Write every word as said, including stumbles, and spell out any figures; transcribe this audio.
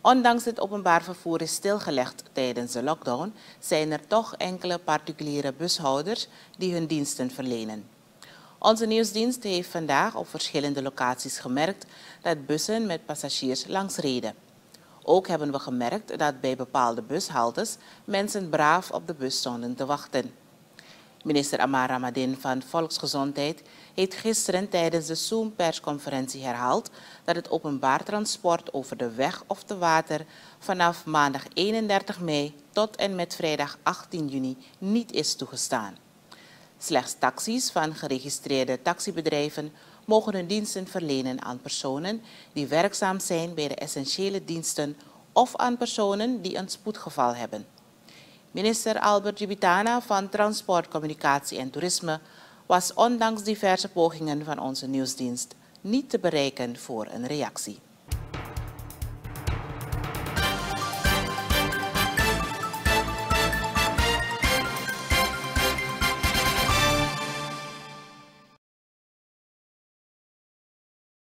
Ondanks het openbaar vervoer is stilgelegd tijdens de lockdown, zijn er toch enkele particuliere bushouders die hun diensten verlenen. Onze nieuwsdienst heeft vandaag op verschillende locaties gemerkt dat bussen met passagiers langsreden. Ook hebben we gemerkt dat bij bepaalde bushaltes mensen braaf op de bus stonden te wachten. Minister Amar Ramadan van Volksgezondheid heeft gisteren tijdens de Zoom-persconferentie herhaald dat het openbaar transport over de weg of te water vanaf maandag eenendertig mei tot en met vrijdag achttien juni niet is toegestaan. Slechts taxis van geregistreerde taxibedrijven mogen hun diensten verlenen aan personen die werkzaam zijn bij de essentiële diensten of aan personen die een spoedgeval hebben. Minister Albert Jibitana van Transport, Communicatie en Toerisme was ondanks diverse pogingen van onze nieuwsdienst niet te bereiken voor een reactie.